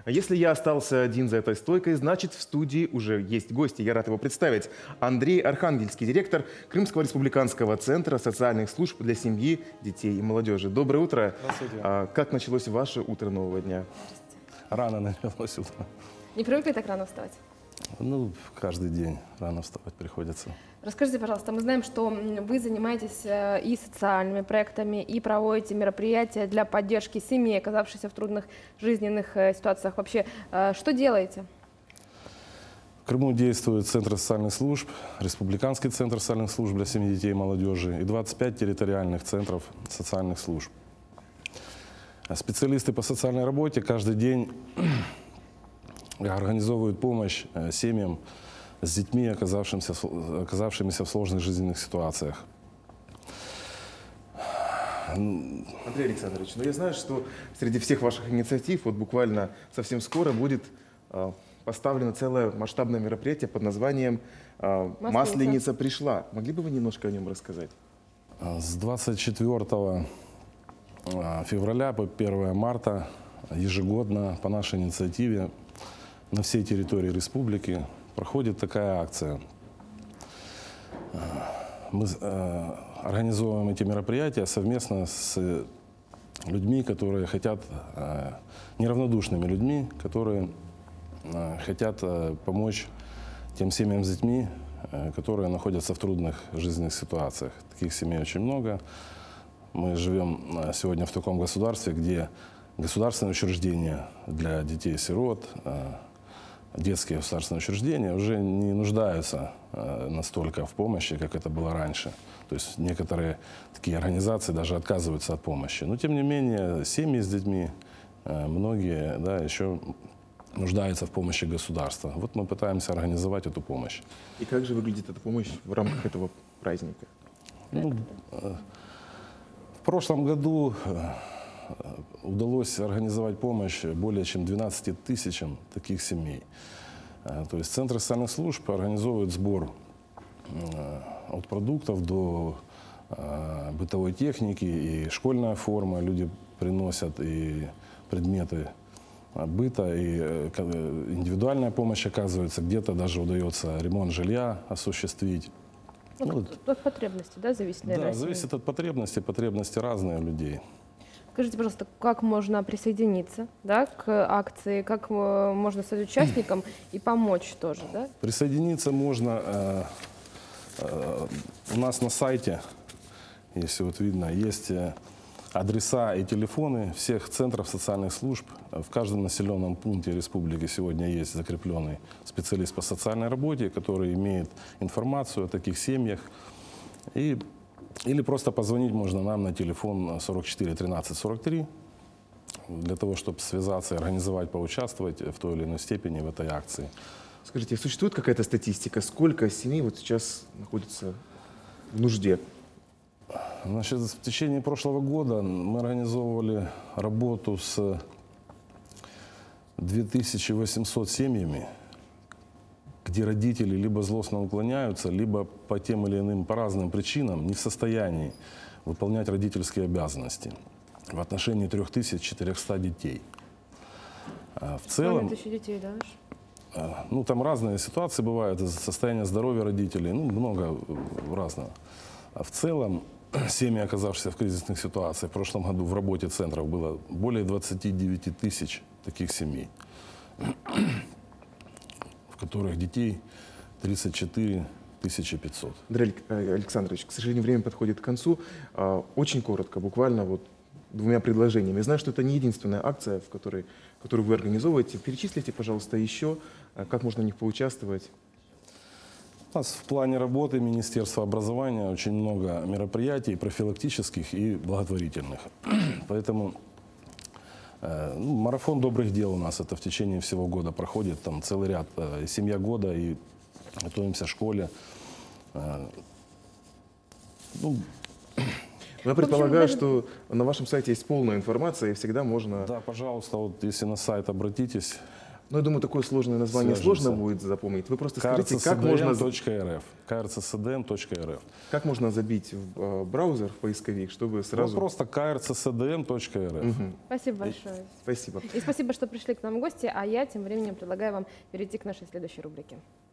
А если я остался один за этой стойкой, значит, в студии уже есть гости. Я рад его представить. Андрей Архангельский, директор Крымского республиканского центра социальных служб для семьи, детей и молодежи. Доброе утро. Здравствуйте. Как началось ваше утро нового дня? Рано началось утро. Не привыкли так рано вставать? Ну, каждый день рано вставать приходится. Расскажите, пожалуйста, мы знаем, что вы занимаетесь и социальными проектами, и проводите мероприятия для поддержки семей, оказавшихся в трудных жизненных ситуациях. Вообще, что делаете? В Крыму действует Центр социальных служб, Республиканский центр социальных служб для семьи, детей и молодежи и 25 территориальных центров социальных служб. Специалисты по социальной работе каждый день организовывают помощь семьям с детьми, оказавшимися в сложных жизненных ситуациях. Андрей Александрович, ну я знаю, что среди всех ваших инициатив вот буквально совсем скоро будет поставлено целое масштабное мероприятие под названием «Масленица пришла». Могли бы вы немножко о нем рассказать? С 24 февраля по 1 марта ежегодно по нашей инициативе на всей территории республики проходит такая акция. Мы организовываем эти мероприятия совместно с людьми, которые хотят, неравнодушными людьми, которые хотят помочь тем семьям с детьми, которые находятся в трудных жизненных ситуациях. Таких семей очень много. Мы живем сегодня в таком государстве, где государственные учреждения для детей-сирот, детские государственные учреждения уже не нуждаются настолько в помощи, как это было раньше. То есть некоторые такие организации даже отказываются от помощи. Но тем не менее, семьи с детьми, многие еще нуждаются в помощи государства. Вот мы пытаемся организовать эту помощь. И как же выглядит эта помощь в рамках этого праздника? Ну, в прошлом году удалось организовать помощь более чем 12 тысячам таких семей. То есть Центр социальных служб организовывает сбор от продуктов до бытовой техники и школьная форма. Люди приносят и предметы быта, и индивидуальная помощь оказывается. Где-то даже удается ремонт жилья осуществить. От потребностей, да, зависит, наверное? Да, зависит от потребностей. Потребности разные у людей. Скажите, пожалуйста, как можно присоединиться, да, к акции, как можно стать участником и помочь тоже, да? Присоединиться можно у нас на сайте, если вот видно, есть адреса и телефоны всех центров социальных служб. В каждом населенном пункте республики сегодня есть закрепленный специалист по социальной работе, который имеет информацию о таких семьях. Или просто позвонить можно нам на телефон 44 13 43 для того, чтобы связаться и организовать, поучаствовать в той или иной степени в этой акции. Скажите, существует какая-то статистика, сколько семей вот сейчас находится в нужде? Значит, в течение прошлого года мы организовывали работу с 2800 семьями, где родители либо злостно уклоняются, либо по тем или иным, по разным причинам не в состоянии выполнять родительские обязанности в отношении 3400 детей. В целом, 1000 детей, да? ну, там разные ситуации бывают, из-за состояния здоровья родителей, ну, много разного. А в целом, семьи, оказавшиеся в кризисных ситуациях, в прошлом году в работе центров было более 29 тысяч таких семей, в которых детей 34 500. Андрей Александрович, к сожалению, время подходит к концу. Очень коротко, буквально вот двумя предложениями. Я знаю, что это не единственная акция, которую вы организовываете. Перечислите, пожалуйста, еще, как можно в них поучаствовать. У нас в плане работы Министерства образования очень много мероприятий профилактических и благотворительных. Поэтому марафон добрых дел у нас это в течение всего года проходит. Там целый ряд, семья года, и готовимся в школе. Я предполагаю, что на вашем сайте есть полная информация, и всегда можно... Да, пожалуйста, вот если на сайт обратитесь. Ну, я думаю, такое сложное название Свяжемся. сложно будет запомнить. Вы просто скажите, как можно, krcdm.rf. krcdm.rf. как можно забить в браузер, в поисковик, чтобы Ну, сразу... просто krcdm.rf. Спасибо большое. Спасибо. И спасибо, что пришли к нам в гости, а я тем временем предлагаю вам перейти к нашей следующей рубрике.